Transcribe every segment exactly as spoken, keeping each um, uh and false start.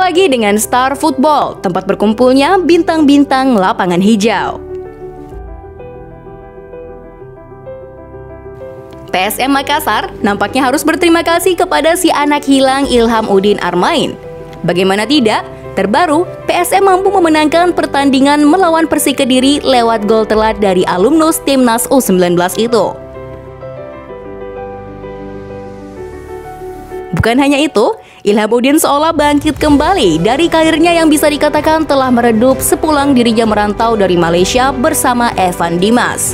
lagi dengan Star Football, tempat berkumpulnya bintang-bintang lapangan hijau. P S M Makassar nampaknya harus berterima kasih kepada si anak hilang Ilham Udin Armain. Bagaimana tidak, terbaru P S M mampu memenangkan pertandingan melawan Persik Kediri lewat gol telat dari alumnus Timnas U sembilan belas itu. Bukan hanya itu, Ilham Udin seolah bangkit kembali dari karirnya yang bisa dikatakan telah meredup sepulang dirinya merantau dari Malaysia bersama Evan Dimas.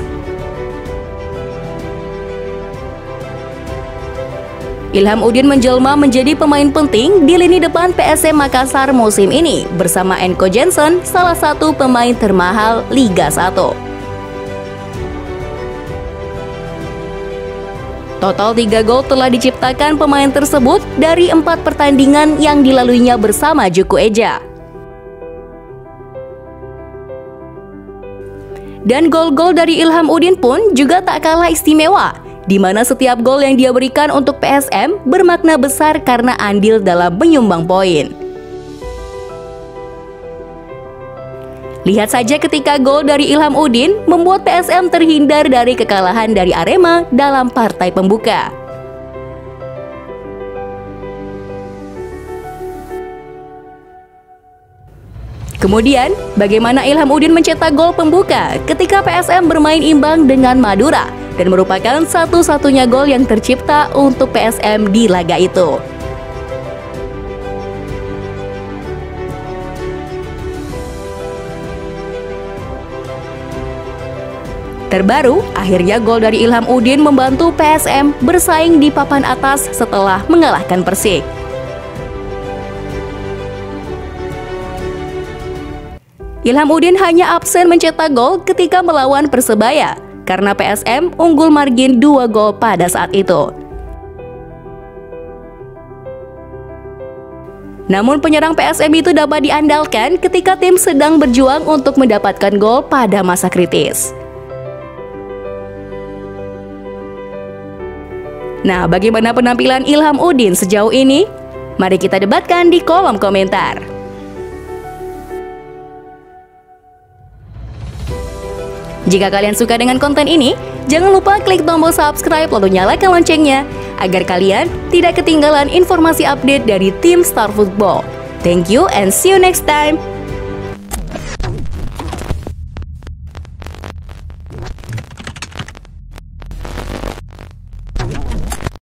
Ilham Udin menjelma menjadi pemain penting di lini depan P S M Makassar musim ini bersama Enko Jensen, salah satu pemain termahal Liga satu. Total tiga gol telah diciptakan pemain tersebut dari empat pertandingan yang dilaluinya bersama Juku Eja. Dan gol-gol dari Ilham Udin pun juga tak kalah istimewa, di mana setiap gol yang dia berikan untuk P S M bermakna besar karena andil dalam menyumbang poin. Lihat saja ketika gol dari Ilham Udin membuat P S M terhindar dari kekalahan dari Arema dalam partai pembuka. Kemudian, bagaimana Ilham Udin mencetak gol pembuka ketika P S M bermain imbang dengan Madura dan merupakan satu-satunya gol yang tercipta untuk P S M di laga itu. Terbaru, akhirnya gol dari Ilham Udin membantu P S M bersaing di papan atas setelah mengalahkan Persik. Ilham Udin hanya absen mencetak gol ketika melawan Persebaya, karena P S M unggul margin dua gol pada saat itu. Namun penyerang P S M itu dapat diandalkan ketika tim sedang berjuang untuk mendapatkan gol pada masa kritis. Nah, bagaimana penampilan Ilham Udin sejauh ini? Mari kita debatkan di kolom komentar. Jika kalian suka dengan konten ini, jangan lupa klik tombol subscribe lalu nyalakan loncengnya agar kalian tidak ketinggalan informasi update dari tim Star Football. Thank you and see you next time.